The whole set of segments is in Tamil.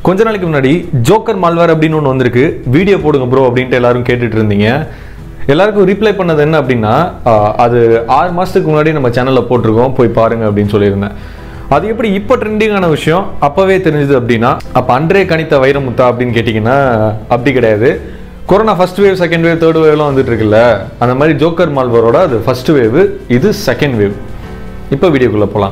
கொஞ்ச நாளைக்கு முன்னாடி ஜோக்கர் மால்வேர் அப்படின்னு ஒன்று வந்திருக்கு, வீடியோ போடுங்க ப்ரோ அப்படின்ட்டு எல்லாரும் கேட்டுட்டு இருந்தீங்க. எல்லாருக்கும் ரிப்ளை பண்ணது என்ன அப்படின்னா, அது 6 மாதத்துக்கு முன்னாடி நம்ம சேனலில் போட்டிருக்கோம், போய் பாருங்க அப்படின்னு சொல்லியிருந்தேன். அது எப்படி இப்போ ட்ரெண்டிங்கான விஷயம் அப்போவே தெரிஞ்சுது அப்படின்னா, அப்போ அன்றே கணித்த வைரமுத்தா அப்படின்னு கேட்டிங்கன்னா அப்படி கிடையாது. Corona first wave, second wave, third வேவ்லாம் வந்துட்டு இருக்குல்ல, அந்த மாதிரி ஜோக்கர் மால்வேரோட அது ஃபர்ஸ்ட் வேவ், இது செகண்ட் வேவ். இப்போ வீடியோக்குள்ளே போகலாம்.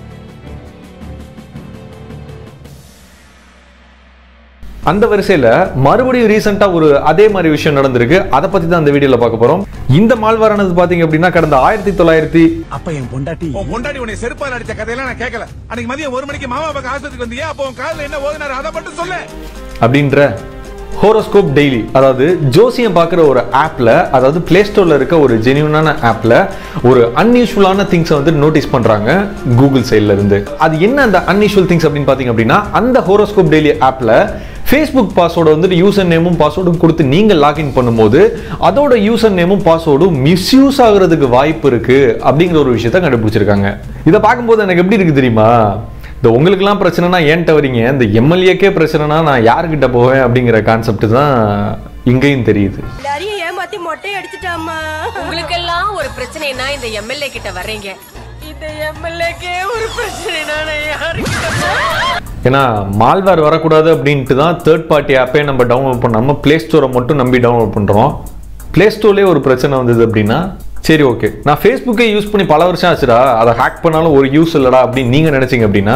அந்த வரிசையில் மறுபடியும் ரீசெண்டாக ஒரு அதே மாதிரி விஷயம் நடந்திருக்கு. அதை பற்றி தான் அந்த வீடியோவில் பார்க்க போகிறோம். இந்த மால்வேரானது பார்த்தீங்க அப்படின்னா கடந்த 1900 அப்ப என் பொண்டாட்டி உன்னை செருப்பால் அடிச்ச கதையெல்லாம் நான் கேட்கல. அன்னைக்கு மதியம் 1 மணிக்கு மாமா பக்கம் ஆஸ்பத்திரிக்கு வந்தீங்க, அப்போ உன் காலில் என்ன ஓதுனாரு அதை மட்டும் சொல்லு அப்படின்ற ஹோரோஸ்கோப் டெய்லி, அதாவது ஜோசியம் பார்க்குற ஒரு ஆப்பில், அதாவது பிளே ஸ்டோரில் இருக்க ஒரு ஜென்யூனான ஆப்பில் ஒரு அன்யூஷுவலான திங்ஸை வந்து நோட்டீஸ் பண்ணுறாங்க கூகுள் சைடில் இருந்து. அது என்ன அந்த அன்யூஷுவல் திங்ஸ் அப்படின்னு பார்த்தீங்க அப்படின்னா, அந்த ஹோரோஸ்கோப் டெய்லி ஆப்பில் ஃபேஸ்புக் பாஸ்வேர்டு வந்துட்டு யூசர் நேமும் பாஸ்வேர்டும் கொடுத்து நீங்கள் லாகின் பண்ணும்போது அதோட யூசர் நேமும் பாஸ்வேர்டும் மிஸ்யூஸ் ஆகுறதுக்கு வாய்ப்பு இருக்கு அப்படிங்கிற ஒரு விஷயத்த கண்டுபிடிச்சிருக்காங்க. இதை பார்க்கும்போது எனக்கு எப்படி இருக்கு தெரியுமா, இந்த உங்களுக்குலாம் பிரச்சனைனா ஏன்ட்ட வரீங்க, இந்த எம்எல்ஏக்கே பிரச்சனைனா நான் யாருக்கிட்ட போவேன் அப்படிங்கிற கான்செப்ட் தான் இங்கேயும் தெரியுது. ஏமாத்தி மொட்டை அடிச்சிட்டாமா. உங்களுக்கு எல்லாம் ஒரு பிரச்சனைனா இந்த எம்எல்ஏ கிட்ட வர்றீங்க, இந்த எம்எல்ஏக்கே ஒரு பிரச்சனைனா யாருக்கிட்ட? ஏன்னா மால்வேர் வரக்கூடாது அப்படின்ட்டு தான் தேர்ட் பார்ட்டி ஆப்பே நம்ம டவுன்லோட் பண்ணாம பிளே ஸ்டோரை மட்டும் நம்பி டவுன்லோட் பண்ணுறோம். பிளே ஸ்டோர்லேயே ஒரு பிரச்சனை வந்தது அப்படின்னா சரி ஓகே, நான் ஃபேஸ்புக்கே யூஸ் பண்ணி பல வருஷம் ஆச்சுடா, அதை ஹேக் பண்ணாலும் ஒரு யூஸ் இல்லடா அப்படின்னு நீங்கள் நினச்சிங்க அப்படின்னா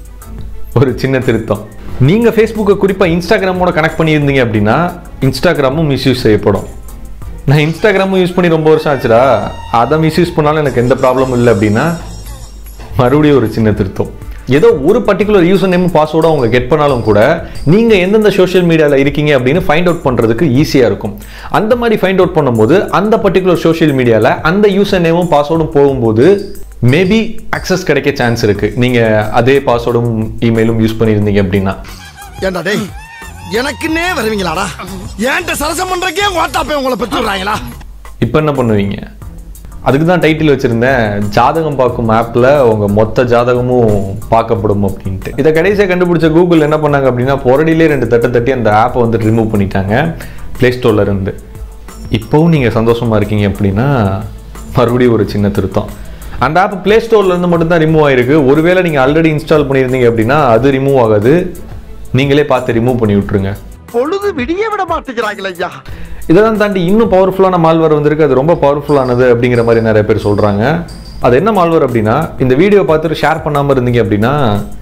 ஒரு சின்ன திருத்தம். நீங்கள் ஃபேஸ்புக்கை குறிப்பாக இன்ஸ்டாகிராமோட கனெக்ட் பண்ணியிருந்தீங்க அப்படின்னா இன்ஸ்டாகிராமும் மிஸ்யூஸ் செய்யப்படும். நான் இன்ஸ்டாகிராமும் யூஸ் பண்ணி ரொம்ப வருஷம் ஆச்சுடா, அதை மிஸ்யூஸ் பண்ணாலும் எனக்கு எந்த ப்ராப்ளமும் இல்லை அப்படின்னா மறுபடியும் ஒரு சின்ன திருத்தம். ஏதோ ஒரு பர்டிகுலர் யூசர் நேம் பாஸ்வேர்டை அவங்க கெட் பண்ணாலும் கூட நீங்கள் எந்தெந்த சோஷியல் மீடியாவில் இருக்கீங்க அப்படின்னு ஃபைண்ட் அவுட் பண்ணுறதுக்கு ஈஸியாக இருக்கும். அந்த மாதிரி ஃபைண்ட் அவுட் பண்ணும்போது அந்த பர்டிகுலர் சோஷியல் மீடியாவில் அந்த யூசர் நேமும் பாஸ்வேர்டும் போகும்போது மேபி அக்சஸ் கிடைக்க சான்ஸ் இருக்குது, நீங்கள் அதே பாஸ்வேர்டும் இமெயிலும் யூஸ் பண்ணியிருந்தீங்க அப்படின்னா. ஏண்டா டேய், எனக்குன்னே வருவீங்களாடா, ஏன்ட்ட சரசம் பண்ணுறக்கே வாட்டாப்பே உங்களை பெற்றுறாங்களா? இப்போ என்ன பண்ணுவீங்க? அதுக்கு தான் டைட்டில் வச்சுருந்தேன், ஜாதகம் பார்க்கும் ஆப்பில் உங்கள் மொத்த ஜாதகமும் பார்க்கப்படும் அப்படின்ட்டு. இதை கடைசியாக கண்டுபிடிச்ச கூகுள் என்ன பண்ணாங்க அப்படின்னா, பொரடியிலே 2 தட்டு தட்டி அந்த ஆப்பை வந்து ரிமூவ் பண்ணிட்டாங்க ப்ளே ஸ்டோரில் இருந்து. இப்போவும் நீங்கள் சந்தோஷமாக இருக்கீங்க அப்படின்னா மறுபடியும் ஒரு சின்ன திருத்தம். அந்த ஆப் ப்ளே ஸ்டோர்லேருந்து மட்டும்தான் ரிமூவ் ஆகிருக்கு. ஒருவேளை நீங்கள் ஆல்ரெடி இன்ஸ்டால் பண்ணியிருந்தீங்க அப்படின்னா அது ரிமூவ் ஆகாது, நீங்களே பார்த்து ரிமூவ் பண்ணி விட்ருங்க. பொழுது விடிய விட மாட்டேங்கிறாங்களே ஐயா. இதெல்லாம் தாண்டி இன்னும் பவர்ஃபுல்லான மால்வேர் வந்திருக்கு, அது ரொம்ப பவர்ஃபுல்லானது அப்படிங்கிற மாதிரி நிறைய பேர் சொல்கிறாங்க. அது என்ன மால்வேர் அப்படின்னா, இந்த வீடியோ பார்த்துட்டு ஷேர் பண்ணாமல் இருந்தீங்க அப்படின்னா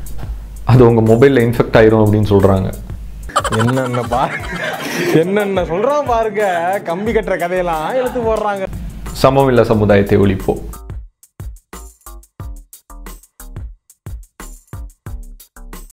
அது உங்கள் மொபைலில் இன்ஃபெக்ட் ஆயிரும் அப்படின்னு சொல்கிறாங்க. என்னென்ன சொல்கிறான் பாருங்க, கம்பி கட்டுற கதையெல்லாம் எடுத்து போடுறாங்க. சமமில்ல சமுதாயத்தை ஒழிப்போம்.